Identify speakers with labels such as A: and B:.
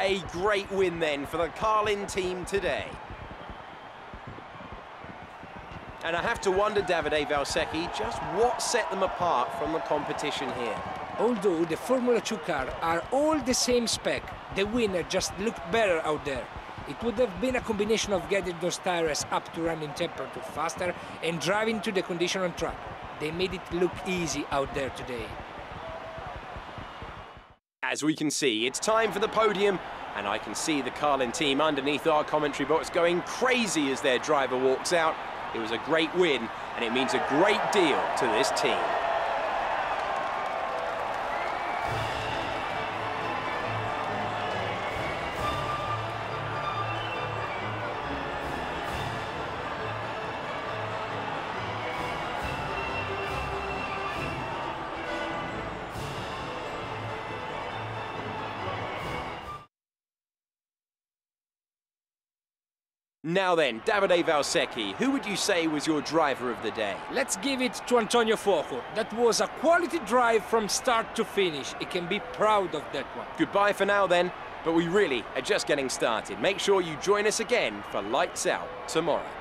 A: A great win then for the Carlin team today. And I have to wonder, Davide Valsecchi, just what set them apart from the competition here.
B: Although the Formula 2 cars are all the same spec, the winner just looked better out there. It would have been a combination of getting those tires up to running temperature faster and driving to the condition on track. They made it look easy out there today.
A: As we can see, it's time for the podium, and I can see the Carlin team underneath our commentary box going crazy as their driver walks out. It was a great win, and it means a great deal to this team. Now then, Davide Valsecchi, who would you say was your driver of the day?
B: Let's give it to Antonio Fuoco. That was a quality drive from start to finish. He can be proud of that one.
A: Goodbye for now then, but we really are just getting started. Make sure you join us again for Lights Out tomorrow.